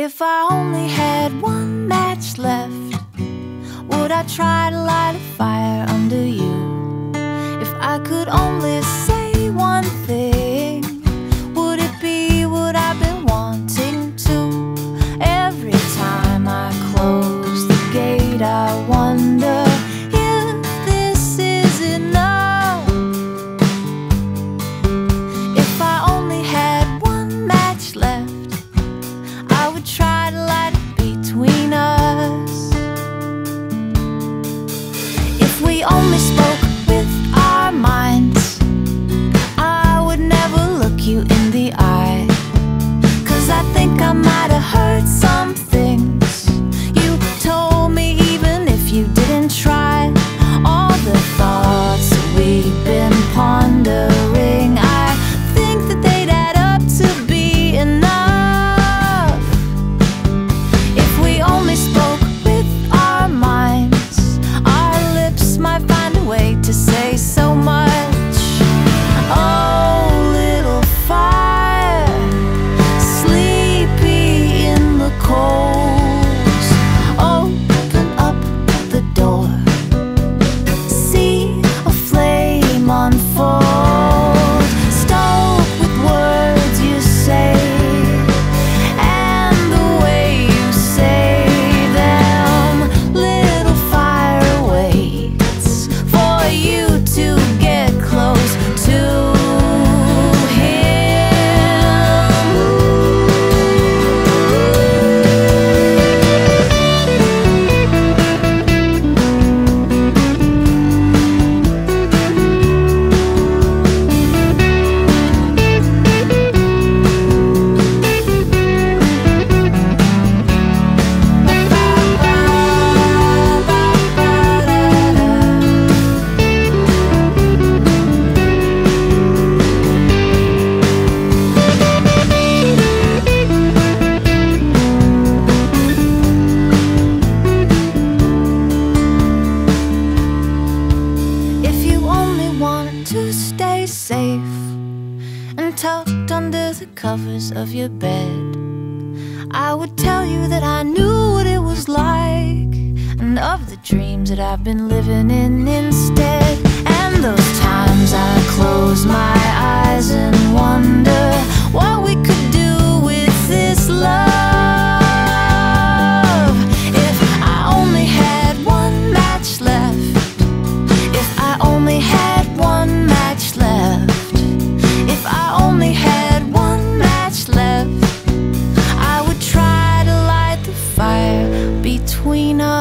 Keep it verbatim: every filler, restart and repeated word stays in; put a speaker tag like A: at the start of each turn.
A: If I only had one match left, would I try to light a fire under you? If I could only say one thing, would it be what I've been wanting to? Every time I close the gate, I wonder if this is enough. If I only had one match left, I would try to light it between us. If we only spoke with our minds, I would never look you in the eye. 'Cause I think I might have heard some things you told me, even if you didn't try. All the thoughts that we've been pondering, I think that they'd add up to be enough. If we only spoke with our minds, our lips might find a way to say so much. Oh, little fire, sleepy in the coals, open up the door, see a flame unfold, stoked with words you say, and the way you say them. Little fire waits for you to get close to covers of your bed. I would tell you that I knew what it was like, and of the dreams that I've been living in instead. And those times I close my eyes and wonder what we could do with this love. If I only had one match left, if I only had one match left, if I only had one match left, I would try to light the fire between us.